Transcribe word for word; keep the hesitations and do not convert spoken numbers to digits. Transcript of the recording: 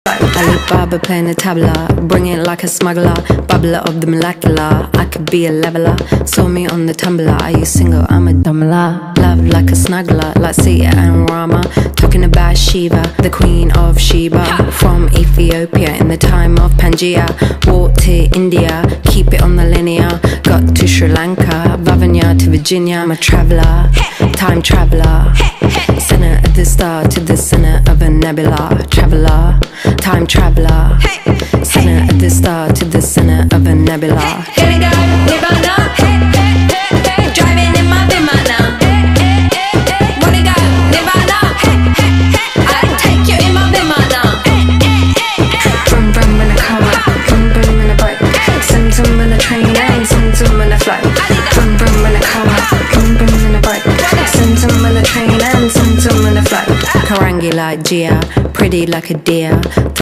Alibaba playing the tabla, bring it like a smuggler, bubbler of the molecular. I could be a leveler, saw me on the tumbler. Are you single? I'm a dumbler. Love like a snuggler, like Sita and Rama. Talking about Shiva, the queen of Sheba. From Ethiopia in the time of Pangaea. Walked to India, keep it on the linear. Got to Sri Lanka, Vavanya to Virginia. I'm a traveller, time traveller. Center of the star to the center of a nebula. Traveller, time traveller. Center of the star to the center of a nebula. Gonna go Nirvana, driving in my Vimana. Wanna go Nirvana, I'll take you in my Vimana. Vroom vroom in a car, vroom vroom in a bike. Zoom zoom in a train and zoom zoom in a flight. Vroom vroom in a car, vroom vroom in a bike. Zoom zoom in a train and zoom zoom in a flight. Karangi like Gia, pretty like a deer.